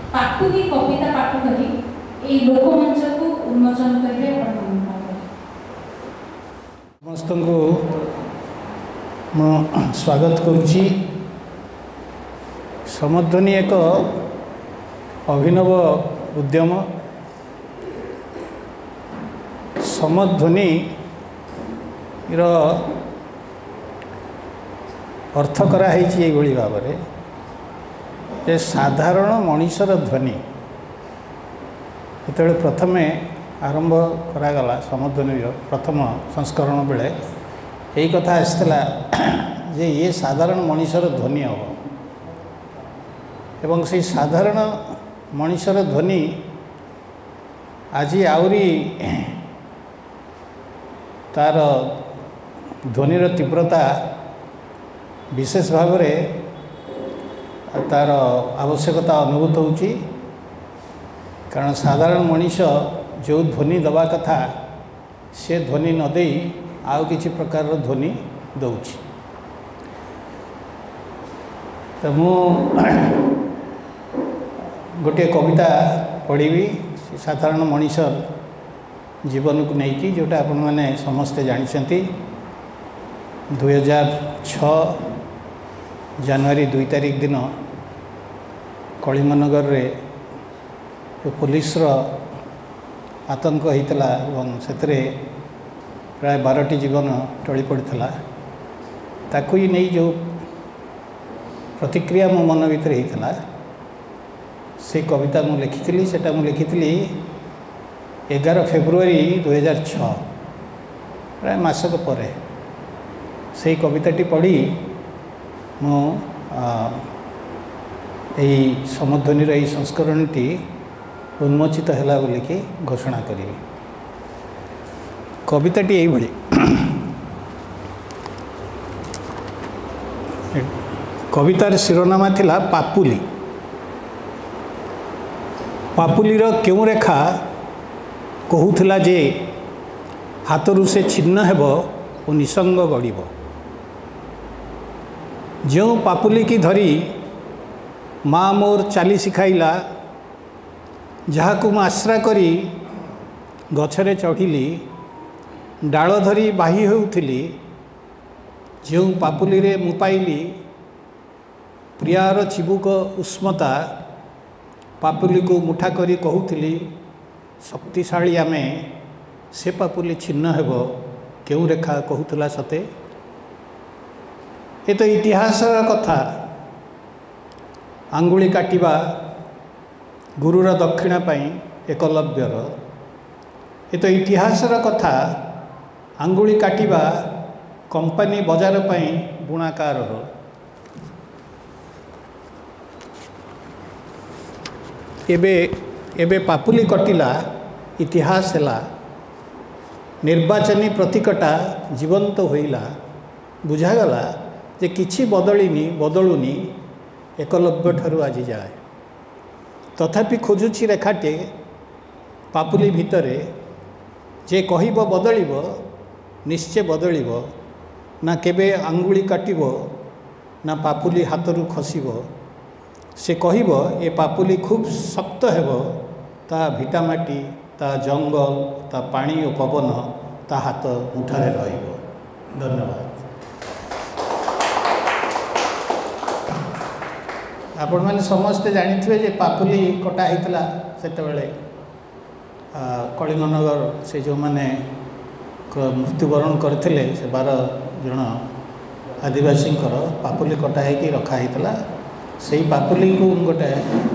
पाठुकी कविता पाठ करी ए लोकमंच को उन्मोचन करेंगे। समस्त को स्वागत करुच्ची। समध्वनि एक अभिनव उद्यम। समध्वनि अर्थ कराई भाव में साधारण मनीषर ध्वनि जो प्रथम आरंभ करागला समध्वनि प्रथम संस्करण बेले यही कथा आसला जे ये साधारण मनीषर ध्वनि हम एवं से साधारण मनीषर ध्वनि आज आउरी तार ध्वनिर तीव्रता विशेष भाव में तार आवश्यकता अनुभूत होची। कारण साधारण मनीष जो ध्वनि दवा कथा से ध्वनि न दे आउ किसी प्रकार ध्वनि दौची। तो मु गोटे कविता पढ़ी साधारण मनीषर जीवन को लेकिन जोटा आपण मैंने समस्ते जानते 2006 जनवरी 2 तारिख दिन कलिमनगर रे पुलिस आतंक होता से प्राय 12टी जीवन टली पड़ता ताकू ही नहीं जो प्रतिक्रिया मो मन भीतर होता से कविता मु लिखी सेटा मु लिखी 11 फेब्रुआरी 2006 प्राय मासक पर से कविताटी पढ़ी मु समध्वनि यही संस्करणटी उन्मोचित है बोलिकी घोषणा करी। कविताटी यही भली कवितार शिरोनामा थिला पापुली। पापुलीर क्यों रेखा कहूला जे हाथरू से छिन्न हेब और निसंग गड़ब। जो पापुली की धरी माँ मोर चाली शिखाइला जहाँ को आश्रा करी गछरे चढ़िली डाल धरी बाही होउथिली जो पापुली रे मु पाइली प्रियार चिबुक उष्मता पापुली को मुठा करी कहूथिली शक्तिशाली आमे से पापुली छिन्न हेब क्यों रेखा कहूला सते। ये तो इतिहास कथा आंगुली काटिबा गुरुर दक्षिणा पाई एकलव्यर। ये तो इतिहास कथा आंगुली काटिबा कंपनी बजार पाई बुणाकार। एबे पापुली कटिला इतिहास है निर्वाचनी प्रतीकटा जीवंत होइला बुझागला जे किछि बदलुनी एकलव्य ठारू आज जाए। तथापि खोजुछि रेखाटे पापुली भितरे जे कहिब बदलिब निश्चय बदलिब ना केबे आंगुली काटिब ना पापुली हाथरू खसिब। से कहिब ए पापुली खूब शक्त हेब ता भिटामाटी ता जंगल ता पानी और पवन ता हाथ मुठारे रहिब। धन्यवाद। आपण मैंने समस्ते जानिथिबे जे पापुली कटा होता सेतेबेले कलिंगनगर से जो मैंने मृत्युवरण करते से 12 जन आदिवासी पापुली कटा होगी रखा होता से पापुली को गोटे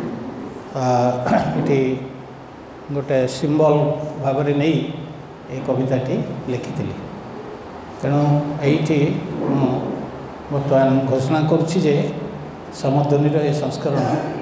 ये गोटे सिंबल भाव में नहीं ये कविताटी लिखी। तेणु ये बर्तमान घोषणा करुच्ची जे समध्वनि ये संस्करण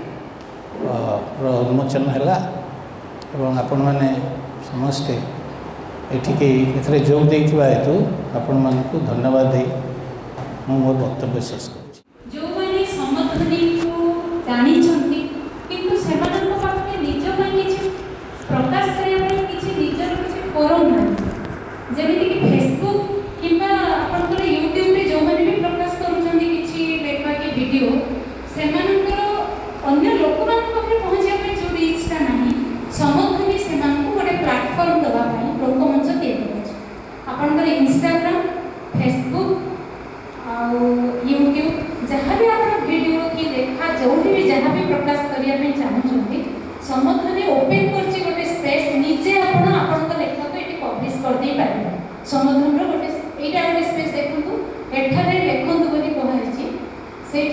उन्मोचन है एवं आपण मैंने समस्ते एठिके एथरे जोग देइथिबा हेतु आपण मानकु धन्यवाद दे मो मोर वक्तव्य शेष करूछि। जो माने समध्वनि को जानि छंती किंतु सेमानक पाखे निज माने किछि प्रकाश करे पई किछि निजर किछि फोरम नै जेमिति कि फेसबुक किबा आपण को यूट्यूब रे जो माने भी प्रकाश करूछंती किछि लेखा कि वीडियो सेमानकर अन्य लोक मान पाखे पहुंचिया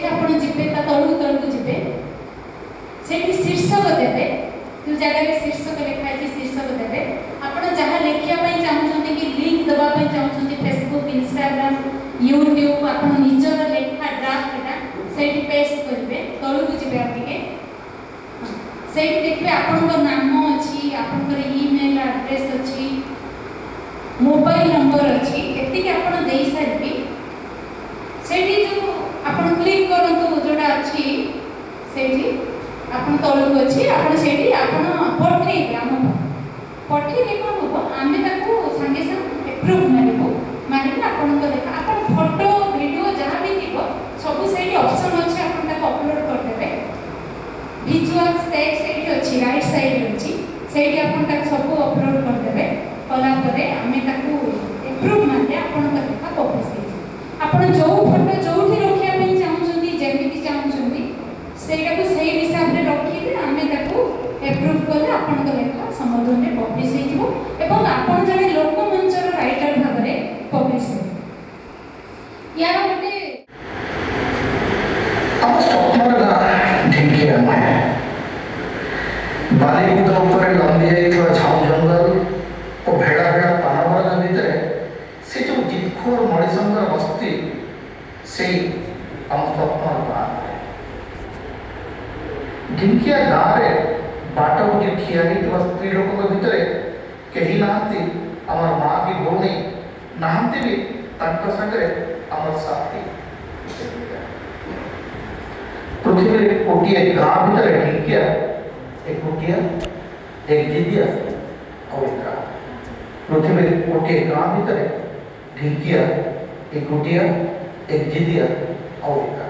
ଆପଣ ଯିବେ ତା ତଳକୁ ଯିବେ ସେଇଠି शीर्षक देवे जो जगह शीर्षक लिखा है शीर्षक देवे आपण जहाँ लिखिया ପାଇଁ चाहूछंती कि लिंक दबा ପାଇଁ चाहूछंती फेसबुक इंस्टाग्राम यूट्यूब आपण निजर लेखा ड्राफ्ट एटा सेठी पेस्ट करिवे तळु जिबे आटिके सेठी देखबे आपनकर नाम अछि आपनकर ईमेल एड्रेस अछि मोबाइल नंबर अछि एति के आपण देई सारिबी सेठी जो आपण क्लिक करंतु जोडा अछि सेठी आपण तळु अछि आपण सेठी आपण पठेइबे हम पठेइले कोन हो आमे ताको संगे संग एप्रूव मारिबो माने आपनकर लेखा आपण फोटो वीडियो जहाँ भी थिबो सब सेठी ऑप्शन अछि आपण ताको अपलोड कर देबे विजुअल्स टेक्स्ट एठी अछि राइट साइड अछि सेठी आपण ताको सब अपलोड कर देबे कला परे आमे ताको एप्रूव माने आपनकर लेखा पब्लिश हे आपण जो फोटो जोठी रखिया पे चाहउछंती जेमिति चाहउछंती सेटा को सही हिसाब रे रखिले आमे ताको एप्रूव करले आपनकर लेखा समर्थन रे पब्लिश हे जिवो एवं आपण जने लोक मंचर राइटर भाबरे पब्लिश हे यार गोटे अब स्वप्नर गाँ ढिंकिया माया बालीकुद ऊपर लंबी जाइଥିବା झाऊ जंगल और भेड़ा भेड़ा पानवरा भितर से जो जितखोर मणिशंकर बस्ती से हम स्वप्नर गाँ ढिंकिया गाँव रे बाट बुझे ठिया स्त्री लोक भितर कहीं नहांती आमर माँ की भौणी नहांती भी तांका संगे आमर साथी पृथ्वी कोटिया गाँ भितर ढिंकिया एक कोटिया एक जिदिया और एक गाँ पृथ्वी कोटिया गाँ भितर ढिंकिया एक कोटिया एक जिदिया और एक गाँ